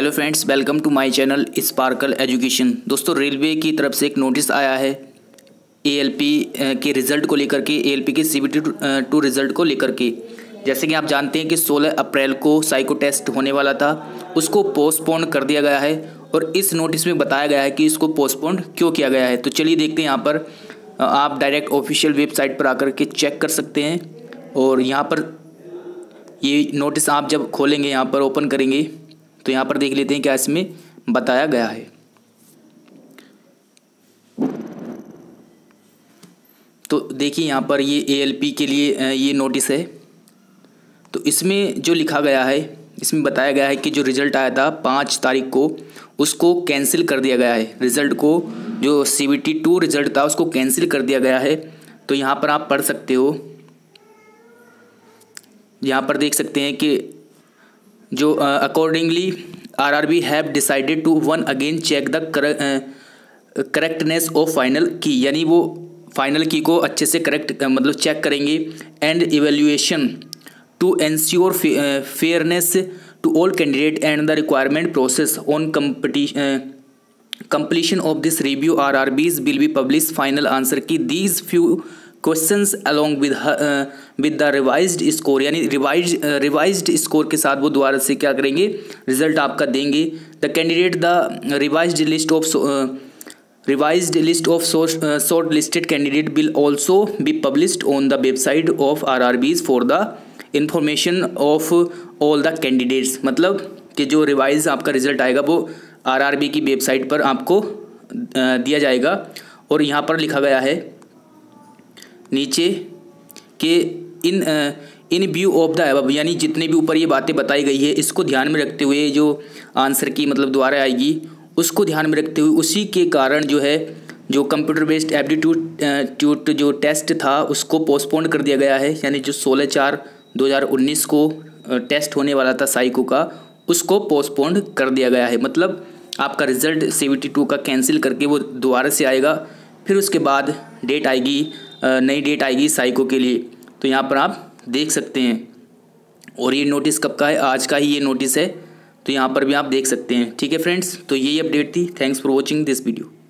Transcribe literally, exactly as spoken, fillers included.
Hello friends, welcome to my channel sparkle education. दोस्तों, railway की तरफ से एक नोटिस आया है एएलपी के रिज़ल्ट को लेकर के, एएलपी के सीबीटी टू रिज़ल्ट को लेकर के। जैसे कि आप जानते हैं कि सोलह अप्रैल को साइको टेस्ट होने वाला था, उसको पोस्टपोन कर दिया गया है और इस नोटिस में बताया गया है कि इसको पोस्टपोन क्यों किया गया है। तो चलिए देखते हैं। यहाँ पर आप डायरेक्ट ऑफिशियल वेबसाइट पर आकर के चेक कर सकते हैं और यहाँ पर ये नोटिस आप जब खोलेंगे, यहाँ पर ओपन करेंगे तो यहाँ पर देख लेते हैं क्या इसमें बताया गया है। तो देखिए यहाँ पर ये एएलपी के लिए ये नोटिस है। तो इसमें जो लिखा गया है, इसमें बताया गया है कि जो रिज़ल्ट आया था पाँच तारीख को, उसको कैंसिल कर दिया गया है। रिज़ल्ट को, जो सीबीटी टू रिज़ल्ट था उसको कैंसिल कर दिया गया है। तो यहाँ पर आप पढ़ सकते हो, यहाँ पर देख सकते हैं कि जो accordingly RRB have decided to one again check the correctness of final key, यानी वो फाइनल की को अच्छे से करेक्ट मतलब चेक करेंगे। And evaluation to ensure fairness to all candidate and the requirement process on completion of this review RRBs will be published final answer key these few questions along with with the revised score, यानी revise revised score के साथ वो दोबारा से क्या करेंगे, result आपका देंगे। The candidate the revised list of revised list of shortlisted candidate will also be published on the website of RRBs for the information of all the candidates. मतलब कि जो रिवाइज आपका रिजल्ट आएगा वो RRB की website पर आपको दिया जाएगा। और यहाँ पर लिखा गया है नीचे कि in in view of the above, यानी जितने भी ऊपर ये बातें बताई गई है, इसको ध्यान में रखते हुए जो आंसर की मतलब दोबारा आएगी उसको ध्यान में रखते हुए, उसी के कारण जो है जो कंप्यूटर बेस्ड एप्टीट्यूड जो टेस्ट था उसको पोस्टपोन कर दिया गया है। यानी जो सोलह चार दो हज़ार उन्नीस को टेस्ट होने वाला था साइको का, उसको पोस्टपोन कर दिया गया है। मतलब आपका रिज़ल्ट सीबीटी टू का कैंसिल करके वो दोबारा से आएगा, फिर उसके बाद डेट आएगी, नई डेट आएगी साइको के लिए। तो यहाँ पर आप देख सकते हैं। और ये नोटिस कब का है? आज का ही ये नोटिस है। तो यहाँ पर भी आप देख सकते हैं। ठीक है फ्रेंड्स, तो यही अपडेट थी। Thanks for watching this video.